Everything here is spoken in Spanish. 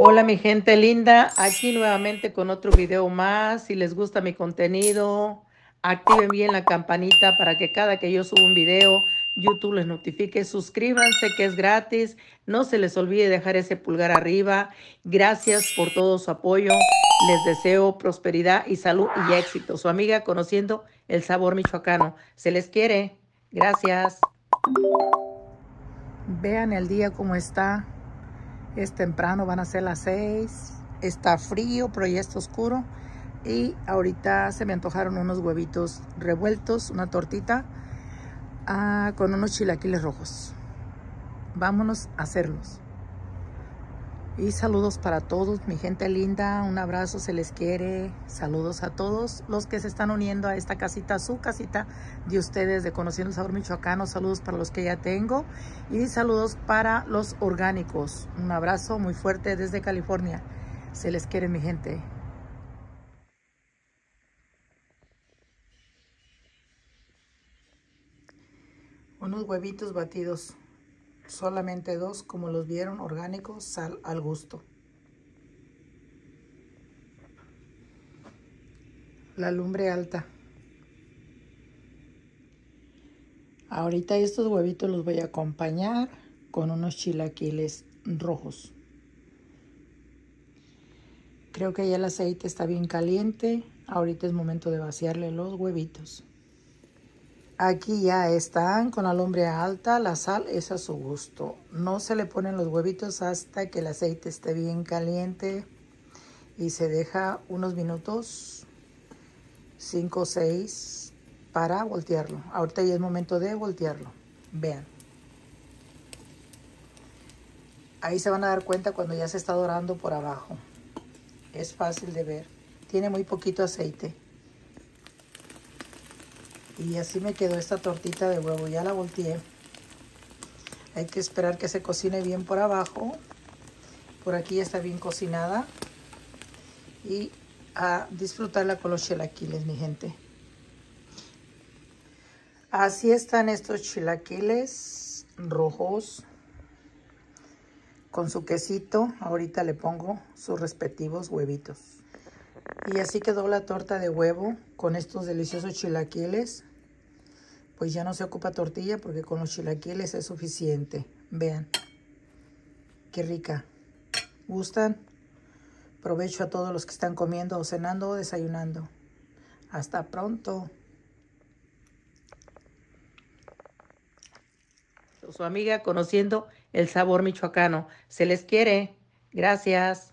Hola mi gente linda, aquí nuevamente con otro video más. Si les gusta mi contenido, activen bien la campanita para que cada que yo suba un video, YouTube les notifique. Suscríbanse que es gratis. No se les olvide dejar ese pulgar arriba. Gracias por todo su apoyo. Les deseo prosperidad y salud y éxito. Su amiga conociendo el sabor michoacano. Se les quiere. Gracias. Vean el día como está. Es temprano, van a ser las 6. Está frío, pero ya está oscuro. Y ahorita se me antojaron unos huevitos revueltos, una tortita con unos chilaquiles rojos. Vámonos a hacerlos. Y saludos para todos, mi gente linda. Un abrazo, se les quiere. Saludos a todos los que se están uniendo a esta casita, su casita de ustedes de Conociendo el Sabor Michoacano. Saludos para los que ya tengo y saludos para los orgánicos. Un abrazo muy fuerte desde California. Se les quiere, mi gente. Unos huevitos batidos, solamente 2, como los vieron, orgánicos, sal al gusto. La lumbre alta. Ahorita estos huevitos los voy a acompañar con unos chilaquiles rojos. Creo que ya el aceite está bien caliente. Ahorita es momento de vaciarle los huevitos. Aquí ya están con la lumbre alta. La sal es a su gusto. No se le ponen los huevitos hasta que el aceite esté bien caliente. Y se deja unos minutos, 5 o 6, para voltearlo. Ahorita ya es momento de voltearlo. Vean. Ahí se van a dar cuenta cuando ya se está dorando por abajo. Es fácil de ver. Tiene muy poquito aceite. Y así me quedó esta tortita de huevo. Ya la volteé. Hay que esperar que se cocine bien por abajo. Por aquí ya está bien cocinada. Y a disfrutarla con los chilaquiles, mi gente. Así están estos chilaquiles rojos con su quesito. Ahorita le pongo sus respectivos huevitos. Y así quedó la torta de huevo con estos deliciosos chilaquiles. Pues ya no se ocupa tortilla porque con los chilaquiles es suficiente. Vean, qué rica. ¿Gustan? Provecho a todos los que están comiendo o cenando o desayunando. Hasta pronto. Su amiga Conociendo el Sabor Michoacano. Se les quiere. Gracias.